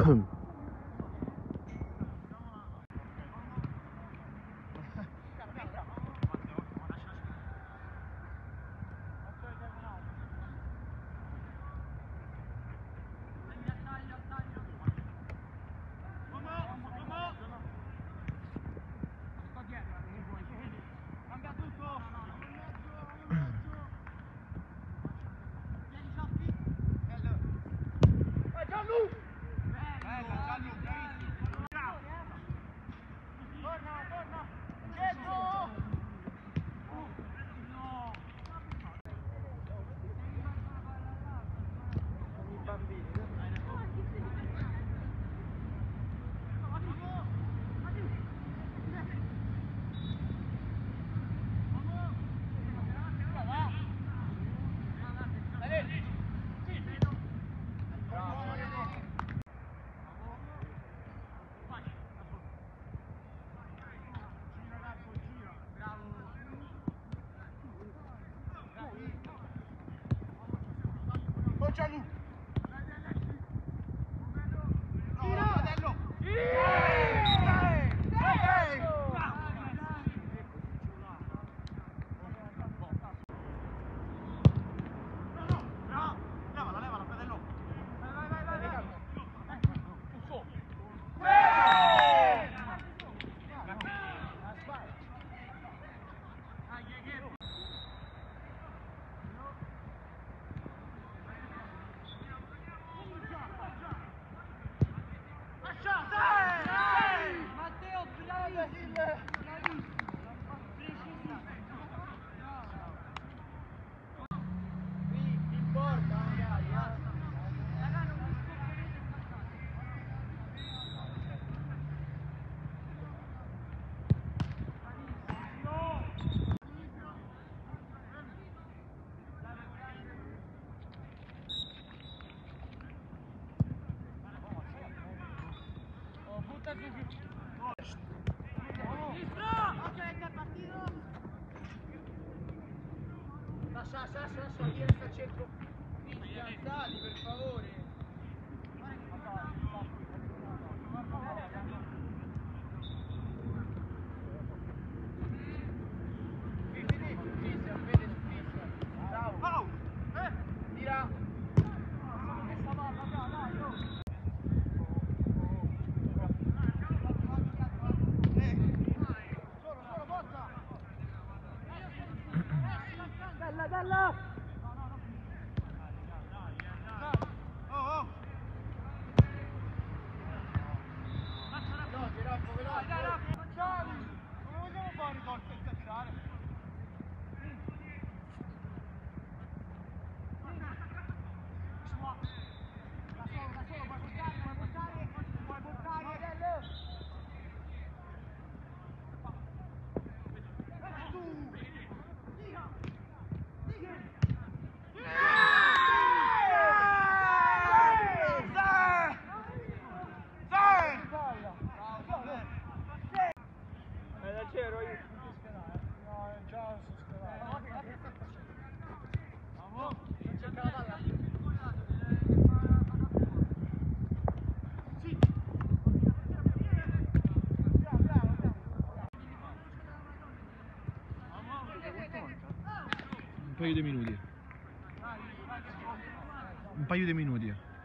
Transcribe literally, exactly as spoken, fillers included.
Gianlu! Matteo, bravissimo! Qui in porta magari, Raga, non mi scoprirete staccare. Oh, butta su più. Ok, che partito? Lascia, lascia, lascia, lascia, lì resta al centro. Sali, per favore. Bravo! Eh! Tira! Questa palla, dai, dai, oh. Bella, bella! Oh, oh! Veloce, Rocco, veloce! Dai, dai, Facciali! Come vogliamo fare gol per cacciare? Da solo, da solo, puoi portare, puoi portare, puoi portare, bello! Tu! Eh, da c'ero io. Non ti schierare. No, già si schierava. Vamos! Cerca la palla. Sì! Bravo, bravo, bravo. Un paio di minuti. Un paio di minuti.